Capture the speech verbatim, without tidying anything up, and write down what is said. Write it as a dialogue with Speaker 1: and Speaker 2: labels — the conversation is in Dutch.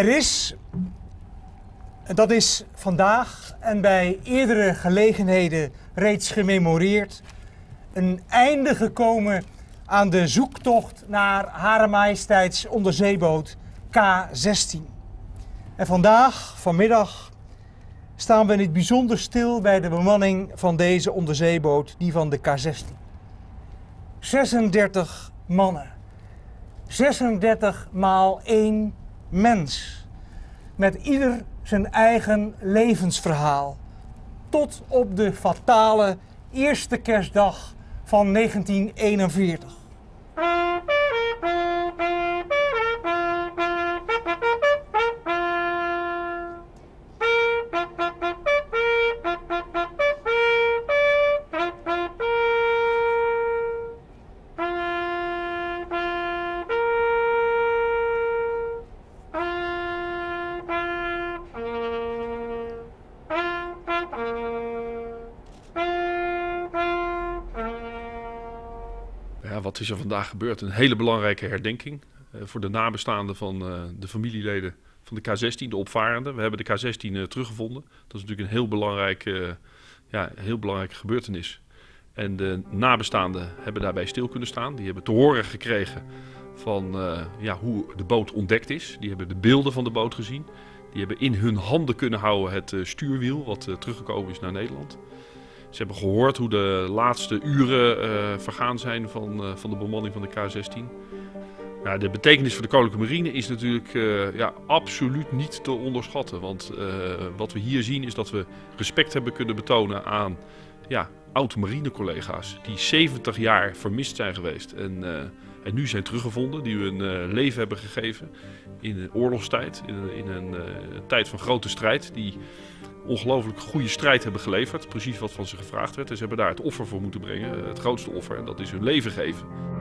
Speaker 1: Er is, en dat is vandaag en bij eerdere gelegenheden reeds gememoreerd, een einde gekomen aan de zoektocht naar Hare Majesteits onderzeeboot K zestien. En vandaag, vanmiddag, staan we in het bijzonder stil bij de bemanning van deze onderzeeboot, die van de K zestien. zesendertig mannen. zesendertig maal één mens. Met ieder zijn eigen levensverhaal. Tot op de fatale eerste kerstdag van negentien eenenveertig.
Speaker 2: Ja, wat is er vandaag gebeurd? Een hele belangrijke herdenking uh, voor de nabestaanden van uh, de familieleden van de K zestien, de opvarenden. We hebben de K zestien uh, teruggevonden. Dat is natuurlijk een heel, belangrijk, uh, ja, heel belangrijke gebeurtenis. En de nabestaanden hebben daarbij stil kunnen staan. Die hebben te horen gekregen van uh, ja, hoe de boot ontdekt is. Die hebben de beelden van de boot gezien. Die hebben in hun handen kunnen houden het uh, stuurwiel wat uh, teruggekomen is naar Nederland. Ze hebben gehoord hoe de laatste uren uh, vergaan zijn van, uh, van de bemanning van de K zestien. Ja, de betekenis voor de Koninklijke Marine is natuurlijk uh, ja, absoluut niet te onderschatten. Want uh, wat we hier zien is dat we respect hebben kunnen betonen aan ja, oud-marinecollega's die zeventig jaar vermist zijn geweest. En, uh, en nu zijn teruggevonden, die hun uh, leven hebben gegeven in een oorlogstijd, in, in een uh, tijd van grote strijd. Die ongelooflijk goede strijd hebben geleverd, precies wat van ze gevraagd werd. En ze hebben daar het offer voor moeten brengen, het grootste offer, en dat is hun leven geven.